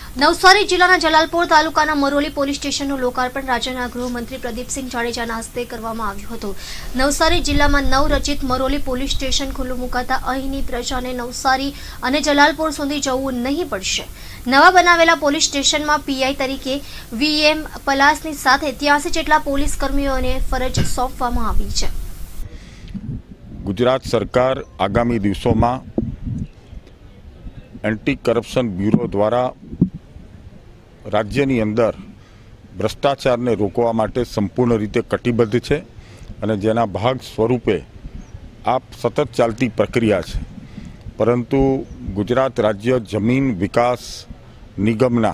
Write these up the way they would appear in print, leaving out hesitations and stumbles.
નવસારી જિલ્લાના જલાલપોર તાલુકાના મરોલી પોલીસ સ્ટેશનનું લોકાર્પણ રાજ્યના ગૃહમંત્રી પ્રદીપસિંહ જાડેજાના હસ્તે કરવામાં આવ્યું હતું। નવસારી જિલ્લામાં નવરચિત મરોલી પોલીસ સ્ટેશન ખુલ્લું મુકાતા અહીંની પ્રજાને નવસારી અને જલાલપોર સુધી જવું નહીં પડશે। નવા બનાવેલા પોલીસ સ્ટેશનમાં પીઆઈ તરીકે વીએમ પલાસની સાથે 83 જેટલા પોલીસ કર્મીઓને ફરજ સોંપવામાં આવી છે। ગુજરાત સરકાર આગામી દિવસોમાં એન્ટી કરપ્શન બ્યુરો દ્વારા રાજ્યની અંદર ભ્રષ્ટાચારને રોકવા માટે સંપૂર્ણ રીતે કટિબદ્ધ છે અને જેના ભાગ સ્વરૂપે આ સતત ચાલતી પ્રક્રિયા છે। પરંતુ ગુજરાત રાજ્ય જમીન વિકાસ નિગમના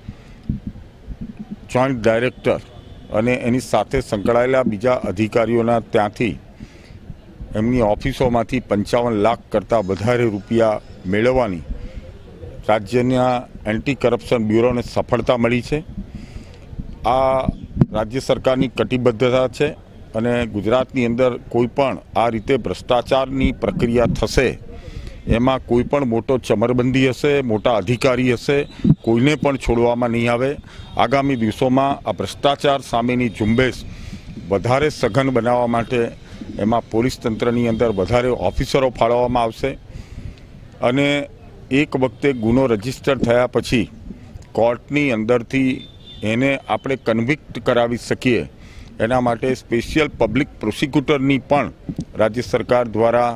જોઈન્ટ ડાયરેક્ટર અને એની સાથે સંકળાયેલા બીજા અધિકારીઓના ત્યાંથી એમની ઓફિસોમાંથી 55 લાખ કરતાં વધારે રૂપિયા મેળવવાની રાજ્યના એન્ટી કરપ્શન બ્યુરોને સફળતા મળી છે। આ રાજ્ય સરકારની કટિબદ્ધતા છે અને ગુજરાતની અંદર કોઈ પણ આ રીતે ભ્રષ્ટાચારની પ્રક્રિયા થશે એમાં કોઈ પણ મોટો ચમરબંધી હશે, મોટા અધિકારી હશે, કોઈને પણ છોડવામાં નહીં આવે। આગામી દિવસોમાં આ ભ્રષ્ટાચાર સામેની ઝુંબેશ વધારે સઘન બનાવવા માટે એમાં પોલીસ તંત્રની અંદર વધારે ઓફિસરો ફાળવવામાં આવશે અને એક વખતે ગુનો રજીસ્ટર થયા પછી કોર્ટની અંદરથી એને આપણે કન્વિક્ટ કરાવી શકીએ એના માટે સ્પેશિયલ પબ્લિક પ્રોસિક્યુટરની પણ રાજ્ય સરકાર દ્વારા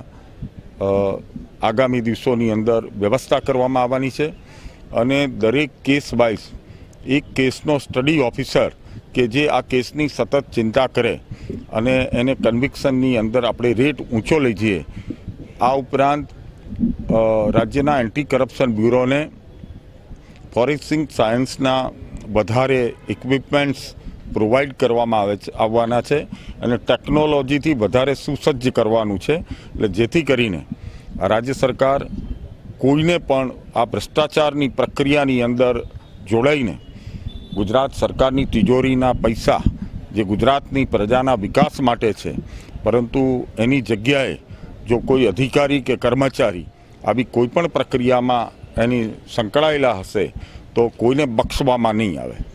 આગામી દિવસોની અંદર વ્યવસ્થા કરવામાં આવવાની છે અને દરેક કેસ વાઇઝ એક કેસનો સ્ટડી ઓફિસર કે જે આ કેસની સતત ચિંતા કરે અને એને કન્વિક્શનની અંદર આપણે રેટ ઊંચો લઈ જઈએ। આ ઉપરાંત રાજ્યના એન્ટી કરપ્શન બ્યુરોને ફોરેન્સિક સાયન્સના વધારે ઇક્વિપમેન્ટ્સ પ્રોવાઈડ કરવામાં આવવાના છે અને ટેકનોલોજીથી વધારે સુસજ્જ કરવાનું છે, એટલે જેથી કરીને રાજ્ય સરકાર કોઈને પણ આ ભ્રષ્ટાચારની પ્રક્રિયાની અંદર જોડાઈને ગુજરાત સરકારની તિજોરીના પૈસા જે ગુજરાતની પ્રજાના વિકાસ માટે છે, પરંતુ એની જગ્યાએ જો કોઈ અધિકારી કે કર્મચારી આવી કોઈ પણ પ્રક્રિયામાં એની સંકળાયેલા હશે તો કોઈને બક્ષવામાં નહીં આવે।